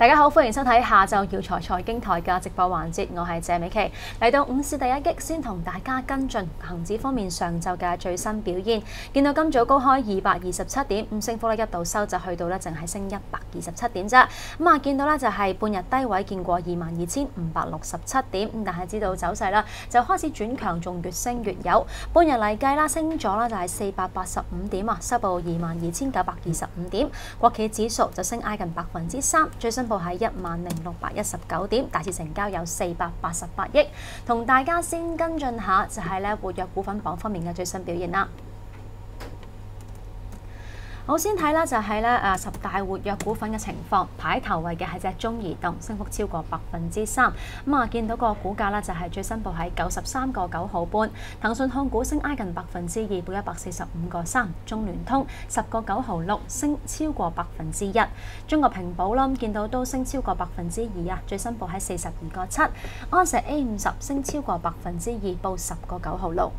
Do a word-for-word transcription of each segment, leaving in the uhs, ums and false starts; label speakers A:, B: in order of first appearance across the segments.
A: 大家好，歡迎收睇下晝耀才財經台嘅直播環節，我係謝美琪。嚟到午市第一擊，先同大家跟進恒指方面上晝嘅最新表現。見到今早高開二百二十七點，咁升幅咧一度收就去到咧淨係升一百二十七點啫。咁啊，見到咧就係半日低位見過二萬二千五百六十七點，咁但係知道走勢啦，就開始轉強，仲越升越有。半日嚟計啦，升咗啦就係四百八十五點啊，收報二萬二千九百二十五點。國企指數就升挨近百分之三，最新報喺一萬零六百一十九點，大市成交有四百八十八億。同大家先跟進下就係咧活躍股份榜方面嘅最新表現啦。好，先睇啦，就係咧誒十大活躍股份嘅情況，排頭位嘅係隻中移動，升幅超過百分之三。咁啊，見到個股價咧就係最新報喺九十三個九毫半。騰訊控股升挨近百分之二，報一百四十五個三。中聯通十個九毫六，升超過百分之一。中國平保啦，見到都升超過百分之二啊，最新報喺四十二個七。安石 A 五十升超過百分之二，報十個九毫六。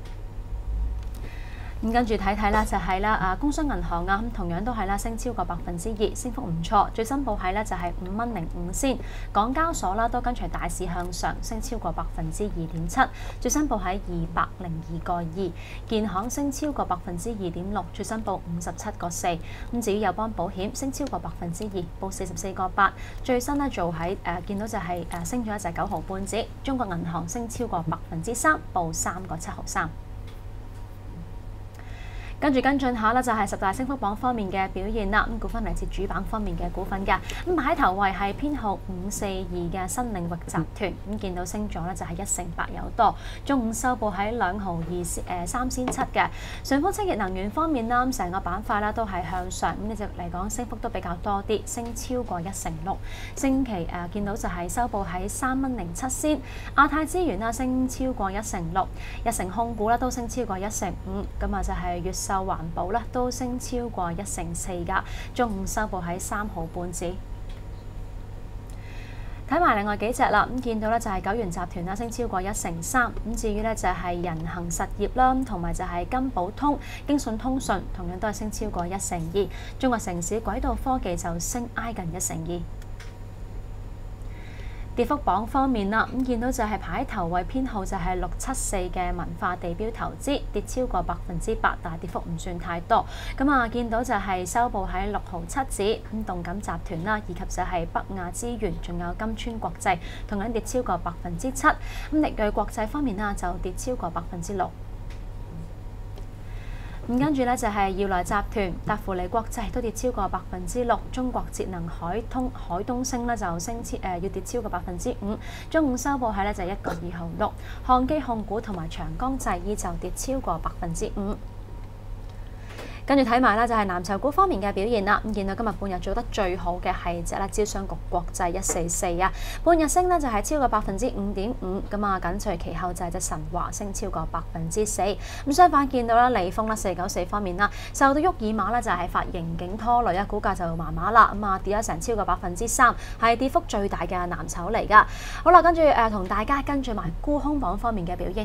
A: 咁跟住睇睇啦，就係啦，啊工商銀行啊，咁同樣都係啦，升超過百分之二，升幅唔錯。最新報喺咧就係五蚊零五仙。港交所啦都跟隨大市向上，升超過百分之二點七，最新報喺二百零二個二。建行升超過百分之二點六，最新報五十七個四。咁至於友邦保險升超過百分之二，報四十四個八。最新咧做喺誒、呃、見到就係、是、誒、呃、升咗一隻九毫半子。中國銀行升超過百分之三，報三個七毫三。跟住跟進下啦，就係十大升幅榜方面嘅表現啦。咁股份嚟自主板方面嘅股份㗎。咁喺頭位係編號五四二嘅新領域集團，咁見到升咗咧就係一成八有多。中午收報喺兩毫二誒三仙七嘅。順豐清潔能源方面啦，咁成個板塊啦都係向上，咁呢隻嚟講升幅都比較多啲，升超過一成六。星期誒、呃、見到就係收報喺三蚊零七仙。亞太資源啦升超過一成六，日成控股啦都升超過一成五，咁啊就係越秀環保咧都升超過一成四噶，中午收報喺三毫半子。睇埋另外幾隻啦，咁見到咧就係九元集團啦升超過一成三，咁至於咧就係人行實業啦，同埋就係金寶通、京信通訊同樣都係升超過一成二。中國城市軌道科技就升挨近一成二。跌幅榜方面啦，咁見到就係排頭位編號就係六七四嘅文化地標投資，跌超過百分之八，但係跌幅唔算太多。咁啊，見到就係收報喺六毫七子。咁動感集團啦，以及就係北亞資源，仲有金川國際，同樣跌超過百分之七。咁力銳國際方面啦，就跌超過百分之六。咁跟住咧就係耀來集團、達芙妮國際都跌超過百分之六，中國節能海通海東升咧就升超誒要跌超過百分之五，中午收報喺咧就一個二毫六，漢基控股同埋長江製衣就跌超過百分之五。跟住睇埋啦，就係藍籌股方面嘅表現啦。咁見到今日半日做得最好嘅係隻啦，招商局國際一四四啊，半日升呢就係超過百分之五點五，咁啊緊隨其後就係隻神華升超過百分之四。咁相反見到啦，利豐啦四九四方面啦，受到沃爾瑪咧就係發盈警拖累啊，股價就麻麻啦，咁啊跌咗成超過百分之三，係跌幅最大嘅藍籌嚟㗎。好啦，跟住誒同大家跟住埋沽空榜方面嘅表現。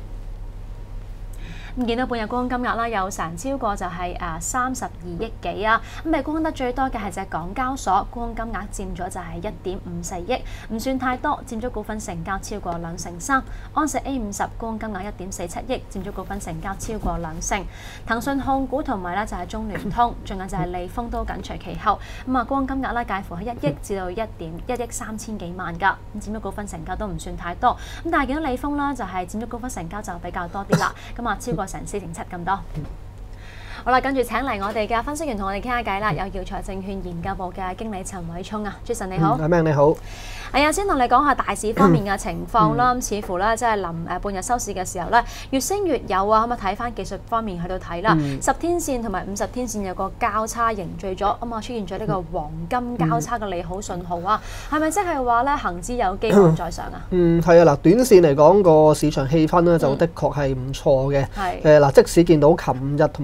A: 咁見到半日沽空金額啦，有成超過就係誒三十二億幾啊！咁咪沽空得最多嘅係隻港交所，沽空金額佔咗就係一點五四億，唔算太多，佔咗股份成交超過兩成三。安石 A 五十沽空金額一點四七億，佔咗股份成交超過兩成。騰訊控股同埋咧就係中聯通，仲有就係利豐都緊隨其後。咁啊，沽空金額咧介乎喺一億至到一點一億三千幾萬㗎，咁佔咗股份成交都唔算太多。咁但係見到利豐啦，就係佔咗股份成交就比較多啲啦。咁啊，超過成四成七咁多。好啦，跟住請嚟我哋嘅分析員同我哋傾下偈啦。有耀才證券研究部嘅經理陳偉聰啊，Jason你好。
B: 阿明你好。
A: 係啊，先同你講下大市方面嘅情況啦。咁、嗯、似乎咧，即係臨誒半日收市嘅時候咧，越升越有啊。咁啊，睇翻技術方面去到睇啦，嗯、十天線同埋五十天線有個交叉凝聚咗，咁啊出現咗呢個黃金交叉嘅利好信號啊。係咪即係話咧，恆指有機會再上啊？
B: 嗯，係啊，嗱，短線嚟講個市場氣氛咧就的確係唔錯嘅。
A: 係
B: 誒嗱，即使見到琴日同埋前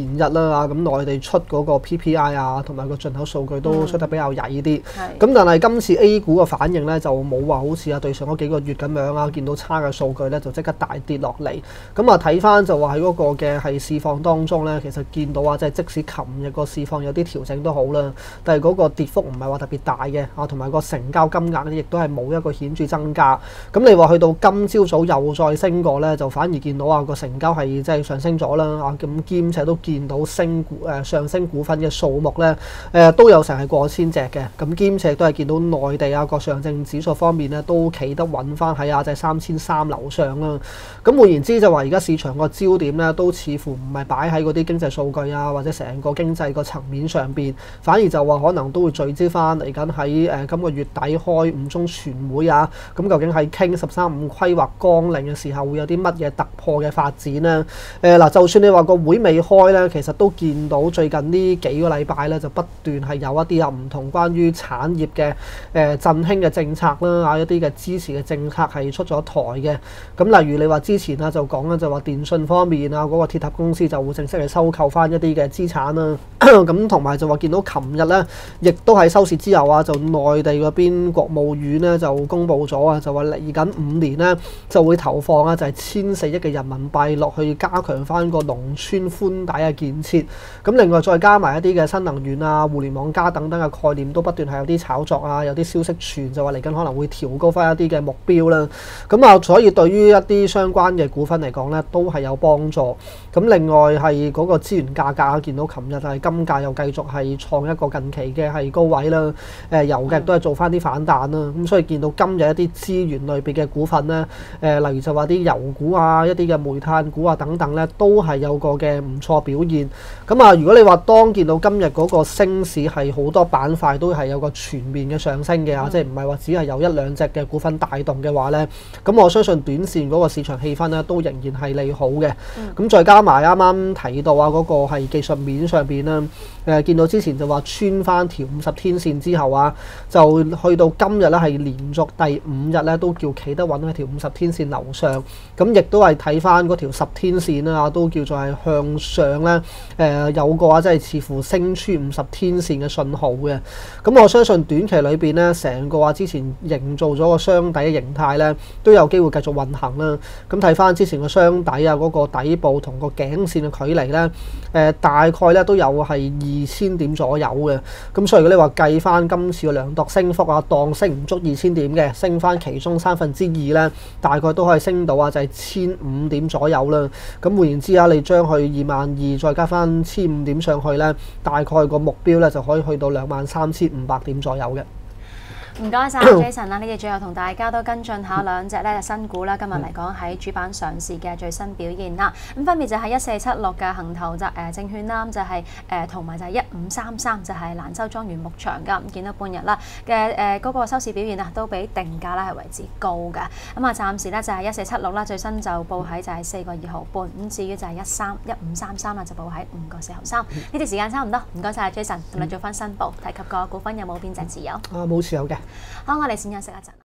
B: 前日啦，咁內地出嗰個 P P I 啊，同埋個進口數據都出得比較曳啲。咁、嗯、但係今次 A 股嘅反應咧就冇話好似啊對上嗰幾個月咁樣啊，見到差嘅數據咧就即刻大跌落嚟。咁啊睇翻就話喺嗰個嘅係市況當中咧，其實見到啊，即係即使琴日個市況有啲調整都好啦，但係嗰個跌幅唔係話特別大嘅啊，同埋個成交金額咧亦都係冇一個顯著增加。咁你話去到今朝早又再升過咧，就反而見到啊個成交係即係上升咗啦啊，咁兼且都見到升股誒上升股份嘅數目咧誒、呃、都有成係過千隻嘅，咁兼且都係見到內地啊個上證指數方面咧都企得穩翻喺啊即係三千三樓上啦。咁換言之就話而家市場個焦點咧都似乎唔係擺喺嗰啲經濟數據啊或者成個經濟個層面上邊，反而就話可能都會聚焦翻嚟緊喺誒今個月底開五中全會啊，咁究竟係傾十三五規劃綱領嘅時候會有啲乜嘢突破嘅發展呢？誒嗱，就算你話個會未開咧，其實都見到最近呢幾個禮拜咧就不斷係有一啲有唔同關於產業嘅誒振興嘅政策啦，啊一啲嘅支持嘅政策係出咗台嘅。咁例如你話之前啊就講咧就話電信方面啊嗰個鐵塔公司就會正式係收購翻一啲嘅資產啦。咁同埋就話見到琴日咧，亦都喺收市之後啊，就內地嗰邊國務院咧就公布咗啊，就話嚟緊五年咧就會投放啊就係千四億嘅人民幣落去加強翻個農村寬帶嘅建設。咁另外再加埋一啲嘅新能源啊、互聯網加等等嘅概念都不斷係有啲炒作啊，有啲消息傳就話嚟緊可能會調高翻一啲嘅目標啦。咁啊，所以對於一啲相關嘅股份嚟講咧，都係有幫助。咁另外係嗰個資源價格，見到琴日係金價又繼續係創一個近期嘅係高位啦。誒油嘅都係做翻啲反彈啦。咁所以見到今日一啲資源類別嘅股份咧，誒例如就話啲油股啊、一啲嘅煤炭股啊等等咧，都係有個嘅唔錯表現。咁啊，如果你話當見到今日嗰個升市係好多板塊都係有個全面嘅上升嘅啊，嗯、即係唔係話只係有一兩隻嘅股份帶動嘅話咧，咁我相信短線嗰個市場氣氛咧都仍然係利好嘅。咁、嗯、再加埋啱啱提到啊嗰個係技術面上邊啦，誒見到之前就話穿翻條五十天線之後啊，就去到今日咧係連續第五日咧都叫企得穩喺條五十天線樓上，咁亦都係睇翻嗰條十天線啦，都叫做係向上咧，誒、呃、有個啊即係似乎升穿五十天線嘅信號嘅。咁我相信短期裏邊咧，成個啊之前營造咗個雙底嘅形態咧，都有機會繼續運行啦。咁睇翻之前個雙底啊嗰個底部同個頸線嘅距離咧，誒、呃、大概咧都有係二千點左右嘅。咁所以如果你話計翻今次嘅量度升幅啊，當升唔足二千點嘅，升翻其中三分之二咧，大概都可以升到啊就係千五點左右啦。咁換言之啊，你將佢二萬二再加翻千五點上去咧，大概個目標咧就可以去到兩萬三千五百點左右嘅。
A: 唔該晒 Jason 啦，呢啲最後同大家都跟進下兩隻咧新股啦。今日嚟講喺主板上市嘅最新表現啦。咁分別就係一四七六嘅恒投就誒證券啦，就係誒同埋就係一五三三就係蘭州莊園牧場㗎。咁見到半日啦嘅誒嗰個收市表現啊，都比定價咧係為之高㗎。咁啊，暫時咧就係一四七六啦，最新就報喺就係四個二毫半。咁至於就係一三一五三三啦，就報喺五個四毫三。呢啲時間差唔多，唔該晒 Jason，同你做翻申報，提及個股份有冇邊隻持有？
B: 啊，冇持有嘅。
A: 好，我哋先休息一陣。